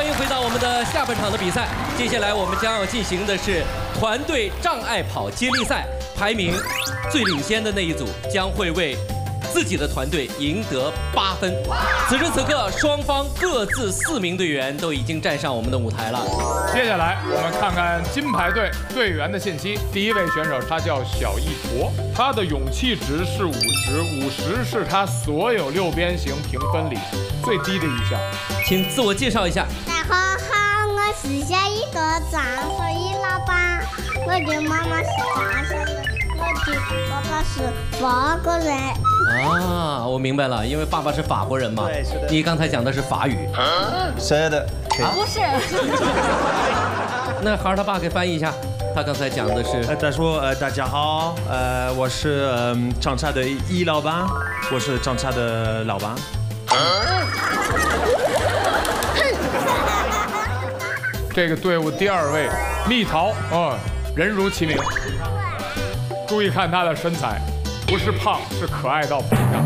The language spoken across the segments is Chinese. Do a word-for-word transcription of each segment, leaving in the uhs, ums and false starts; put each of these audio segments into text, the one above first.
欢迎回到我们的下半场的比赛。接下来我们将要进行的是团队障碍跑接力赛，排名最领先的那一组将会为自己的团队赢得八分。此时此刻，双方各自四名队员都已经站上我们的舞台了。 接下来我们看看金牌队队员的信息。第一位选手他叫小一坨，他的勇气值是五十，五十是他所有六边形评分里最低的一项。 请自我介绍一下。 大家好，我是小一坨张所以老板，我的妈妈是大小的，我的爸爸是法国人。 啊，我明白了，因为爸爸是法国人嘛。 对，是的。 你刚才讲的是法语。 是的。 啊，不是。 那孩儿他爸给翻译一下，他刚才讲的是。 呃，他说呃大家好，呃我是嗯长沙的一老板，我是长沙的老板。 这个队伍第二位蜜桃，哦，人如其名。注意看她的身材，不是胖，是可爱到膨胀。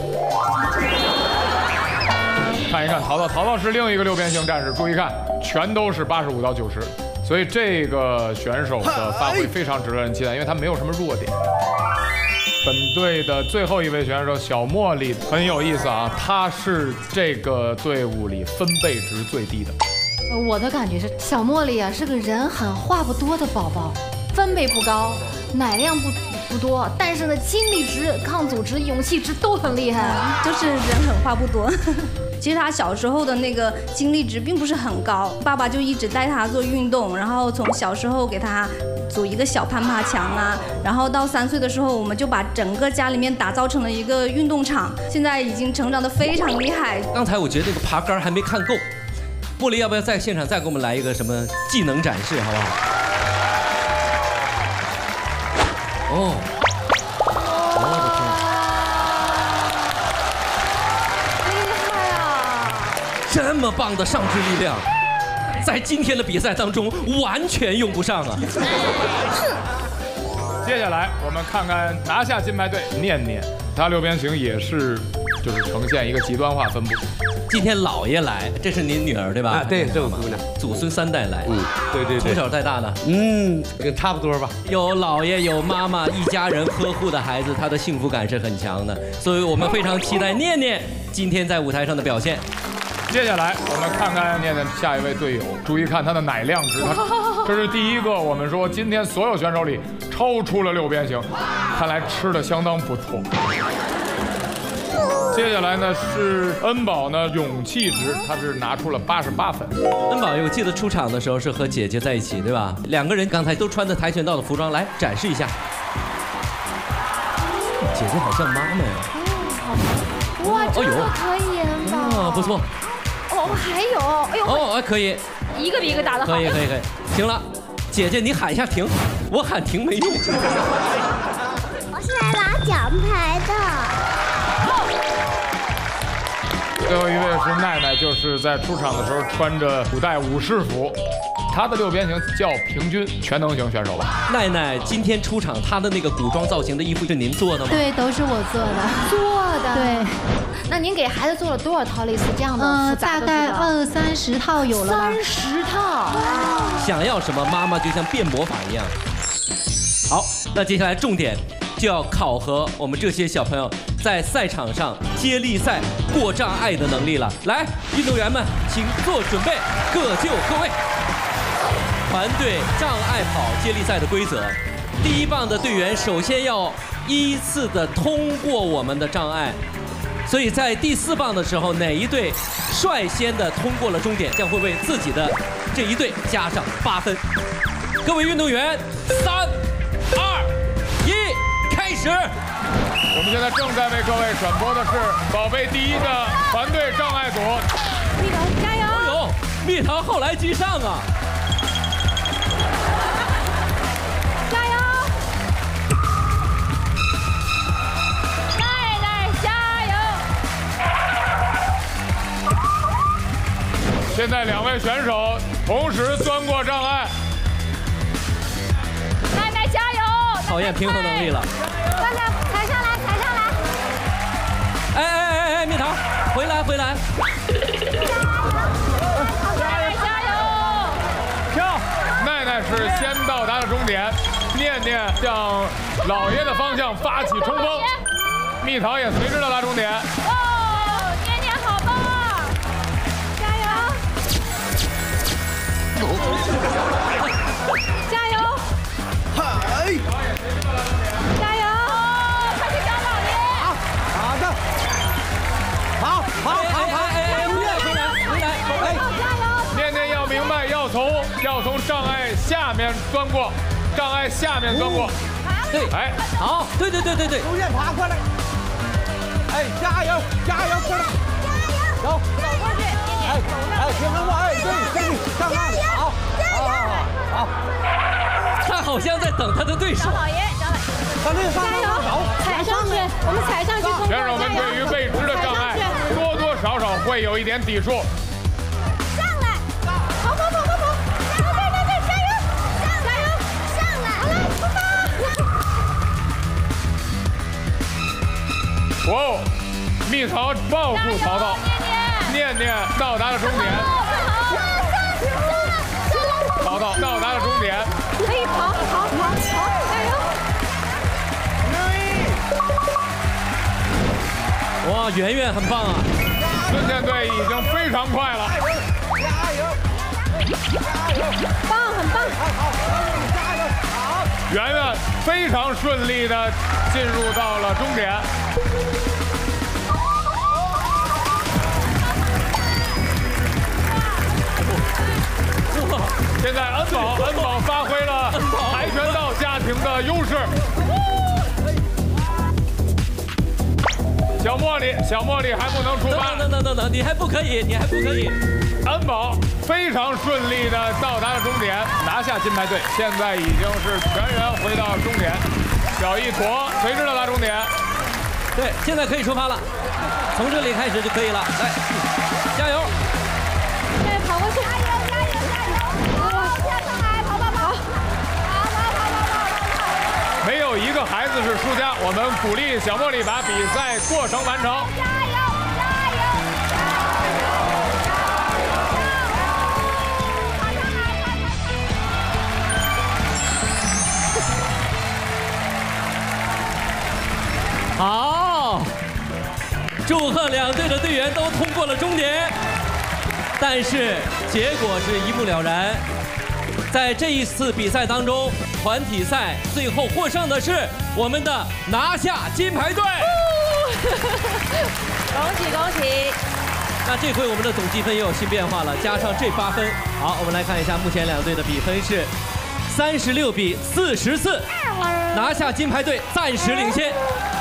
看一看淘淘，淘淘是另一个六边形战士，注意看，全都是八十五到九十，所以这个选手的发挥非常值得人期待，因为他没有什么弱点。本队的最后一位选手小茉莉很有意思啊，她是这个队伍里分贝值最低的。 我的感觉是，小茉莉啊是个人很话不多的宝宝，分贝不高，奶量不不多，但是呢，精力值、抗阻值、勇气值都很厉害， 就是人狠话不多。其实他小时候的那个精力值并不是很高，爸爸就一直带他做运动，然后从小时候给他组一个小攀爬墙啊，然后到三岁的时候，我们就把整个家里面打造成了一个运动场，现在已经成长得非常厉害。 刚才我觉得那个爬杆还没看够。茉莉，要不要在现场再给我们来一个什么技能展示，好不好？哦，我的厉害啊！ 天，这么棒的上肢力量，在今天的比赛当中完全用不上啊！ 接下来我们看看拿下金牌队念念，他六边形也是就是呈现一个极端化分布。 今天姥爷来，这是您女儿对吧？ 啊，对，这我姑娘， 祖孙三代来， 嗯，对对从对， 小带大的， 嗯，差不多吧。 有姥爷有妈妈一家人呵护的孩子，他的幸福感是很强的，所以我们非常期待念念今天在舞台上的表现。 接下来我们看看念念下一位队友，注意看他的奶量值，这是第一个我们说今天所有选手里超出了六边形，看来吃的相当不错。接下来呢是恩宝呢勇气值，他是拿出了八十八分。 恩宝，我记得出场的时候是和姐姐在一起，对吧？两个人刚才都穿着跆拳道的服装，来展示一下。姐姐好像妈妈呀。 哇，这哦个可以，恩宝。 哦，不错。 哦，还有，哎呦。 哦，可以。 一个比一个打得好。 可以，可以，可以。行了，姐姐你喊一下停，我喊停没用。 我是来拿奖牌的。 最后一位是奈奈，就是在出场的时候穿着古代武士服，她的六边形叫平均全能型选手吧。 奈奈今天出场，她的那个古装造型的衣服是您做的吗？ 对，都是我做的。 做的。 对。 那您给孩子做了多少套类似这样的嗯， 复杂的？ 大概二三十套有了吧。 三十套。 想要什么，妈妈就像变魔法一样。好，那接下来重点就要考核我们这些小朋友在赛场上接力赛过障碍的能力了。来，运动员们，请做准备，各就各位。团队障碍跑接力赛的规则：第一棒的队员首先要依次的通过我们的障碍，所以在第四棒的时候，哪一队率先的通过了终点，将会为自己的这一队加上八分。各位运动员，三、二、一，开始！ 我们现在正在为各位转播的是宝贝第一的团队障碍组。 蜜桃加油！ 哎呦，蜜桃后来居上啊！ 加油！奈奈加油！ 现在两位选手同时钻过障碍。 奈奈加油！ 考验平衡能力了。 大家踩上来，踩上来！ 哎哎哎哎，蜜桃，回来回来！ 加油！ 达了终点。念念向老爷的方向发起冲锋，蜜桃也随之到达终点。 哦，念念好棒啊！加油！加油！ 嗨！ 加油！快去找老爷！ 好，好的，好，好，好，好， 哎，回来，回来，回来，哎， 加油！ 念念要明白，要从要从障碍下面钻过，障碍下面钻过。 对， 哎， 好，对对对对对， 刘艳爬过来，哎，加油，加油，过来，走， 走过去， 哎，哎，别跟我，哎，对，对，上岸，好，好，好，好， 他好像在等他的对手找。老爷，找老爷。 上那上加油那走，！ 踩上去，我们踩上去通过。 选手们对于未知的障碍多多少少会有一点抵触。 上来，跑跑跑跑跑！对对对，加油！加油！上来！好了，出发！ 哇哦，蜜桃抱住淘淘，念念到达了终点，淘淘到达了终点。 可以跑跑跑跑！加油！ 哇，圆圆很棒啊！ 孙健队已经非常快了， 加油，加油， 棒，很棒！ 好好，加油，好， 圆圆非常顺利的进入到了终点。现在恩宝，恩宝发挥了跆拳道家庭的优势。小茉莉，小茉莉还不能出发。 等等等等等，你还不可以，你还不可以。 恩宝非常顺利的到达了终点，拿下金牌队。现在已经是全员回到终点。小一坨随之到达终点。 对，现在可以出发了，从这里开始就可以了。来，加油！ 再跑过去！加油加油加油！好，跳上来，跑跑跑！跑跑跑跑跑跑！ 没有一个孩子是输家，我们鼓励小茉莉把比赛过程完成。 加油加油！ 好，祝贺两队的队员都通过了终点，但是结果是一目了然。在这一次比赛当中，团体赛最后获胜的是我们的拿下金牌队。 恭喜恭喜！ 那这回我们的总积分也有新变化了，加上这八分。好，我们来看一下目前两队的比分是三十六比四十四，拿下金牌队暂时领先。